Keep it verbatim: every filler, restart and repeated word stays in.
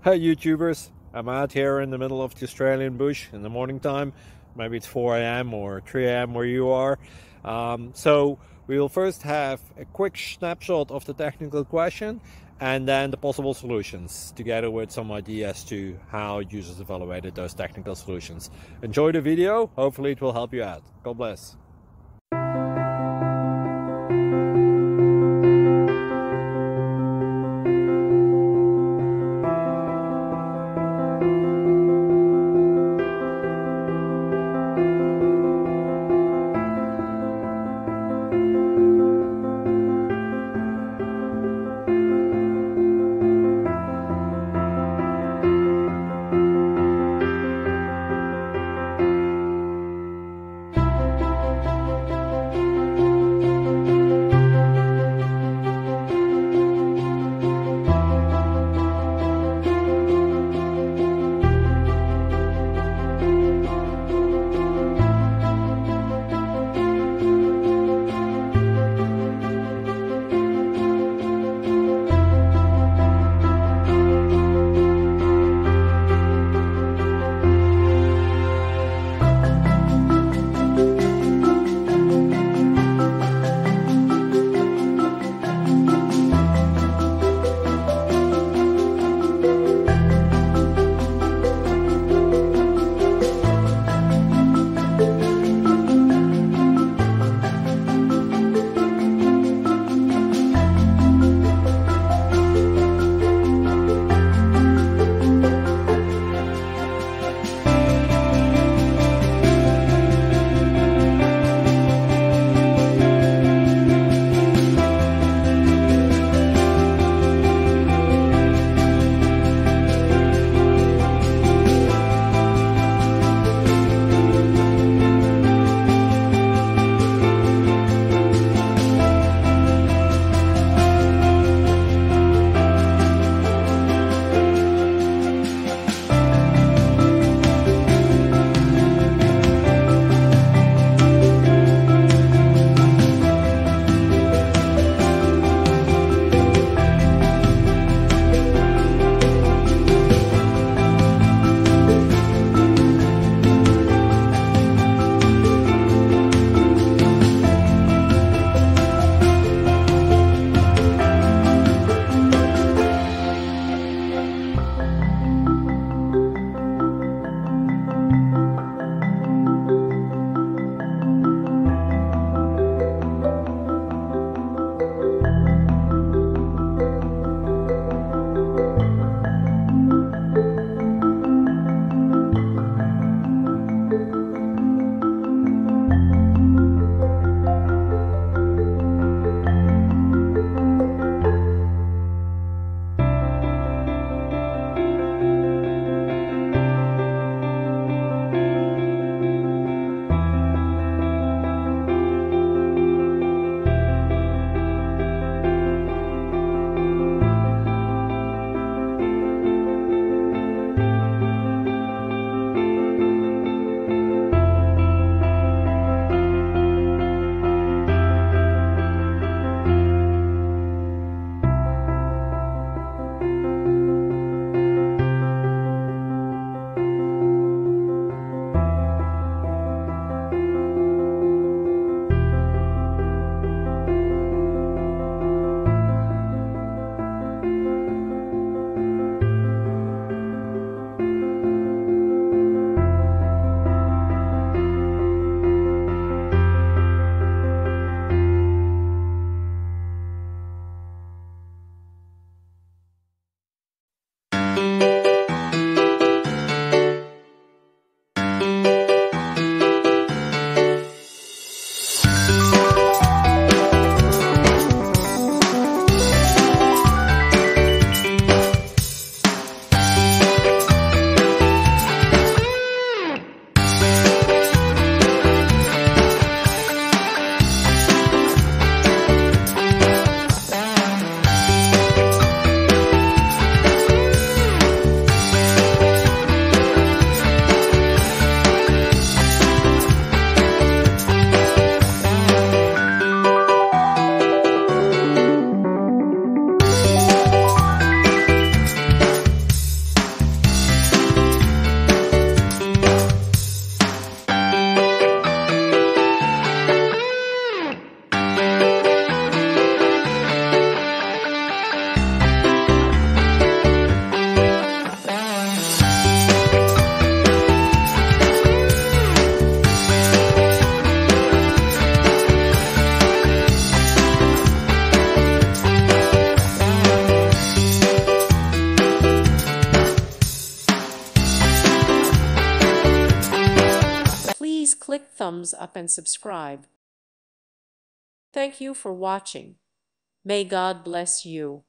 Hi YouTubers, I'm out here in the middle of the Australian bush in the morning time. Maybe it's four A M or three A M where you are. Um, so we will first have a quick snapshot of the technical question and then the possible solutions, together with some ideas to how users evaluated those technical solutions. Enjoy the video, hopefully it will help you out. God bless. click thumbs up and subscribe. Thank you for watching. May God bless you.